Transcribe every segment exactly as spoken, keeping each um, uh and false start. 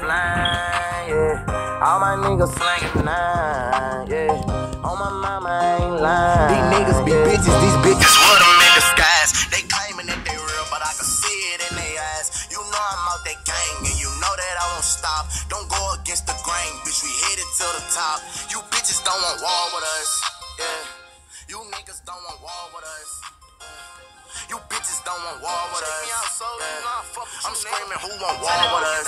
flying, yeah. All my niggas slanging nine, yeah. On my mama, I ain't lying. These niggas be yeah. bitches, these bitches what them in disguise. They claiming that they real, but I can see it in their eyes. You know I'm out that gang, and you know that I won't stop. Don't go against the grain, bitch, we headed to the top. You bitches don't want war with us, yeah. You niggas don't want war with us. You bitches don't want war with us. Yeah. I'm screaming, who want war with us?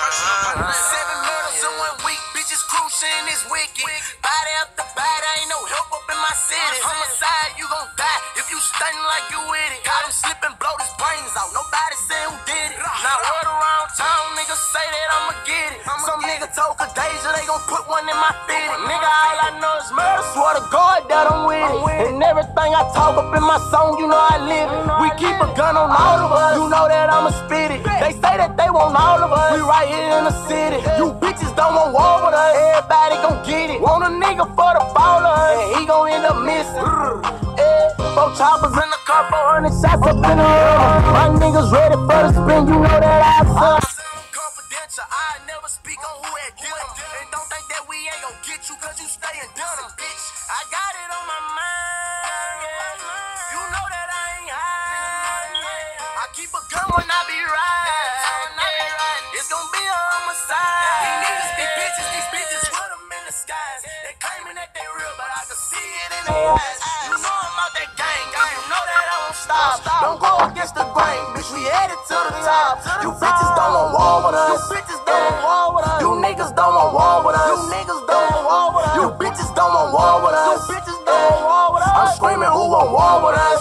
Seven murders in one week, bitches cruising is wicked. Body after body, ain't no help up in my city. Homicide, you gon' die if you stunning like you with it. Got him slipping, blow his brains out. Nobody said who did it. Now word around town, niggas say that I'ma get it. Some nigga told Kadeja they gon' put one in my fitted. Nigga, all I know is murder. Swear to God that I'm with it. And everything I talk up in my song, you know I live it. We keep a gun on all of us. You know that I'ma spit it. They say that they want all of us. We right here in the city. You bitches don't want war with us. Everybody gon' get it. Want a nigga for the baller, and he gon' end up missing. Yeah, four choppers in the car, four hundred shots up in the room. My niggas ready for the spin. You know that I suck. Confidential, I never speak on who had did them. And don't think that we ain't gon' get you, cause you stay in Dunham, bitch. I got it on my mind, yeah. You know that I ain't high, yeah. I keep a gun when I be riding, yeah. It's gon' be a homicide. These niggas be bitches, these bitches put them in the skies. They claiming that they real, but I can see it in their eyes. You know I'm out that gang, you know that I won't stop. Don't go against the grain, bitch, we headed to the top. You bitches don't want war with us. You bitches don't want war with us. You niggas don't want war with us. You niggas don't want war with us. You bitches don't want war with us. You bitches don't want war with us. I'm screaming, who want war with us?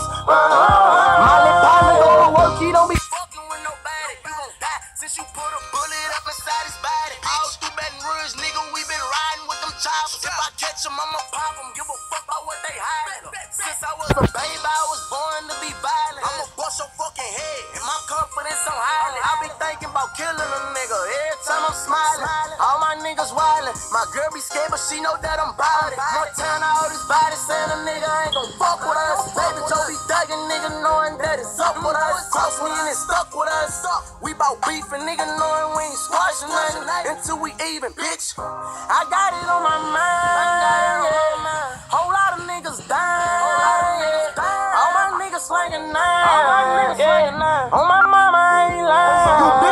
My lip partner go to work, he don't be fucking with nobody. You gon' die since you put a bullet up inside his body. All through Baton Rouge, nigga, we been riding with them choppers. If I catch them, I'ma pop them. Give a fuck about what they hiding. Since I was a baby, I was born to be violent. I'ma bust your fucking head, and my confidence on high. I be thinking about killing a nigga every time I'm smiling. All my niggas wildin'. My girl be scared, but she know that I'm bout it. Montana, all these bodies saying a nigga ain't gon' fuck with us. Baby Joe be thuggin', nigga knowing that it's up with us. Cross me and it's stuck with us. We bout beefin', nigga knowing we ain't squashing nothing until we even, bitch. I got it on my mind, yeah. Whole lot of niggas dying, yeah. All my niggas slangin' nine, yeah. On my mama, I ain't lying.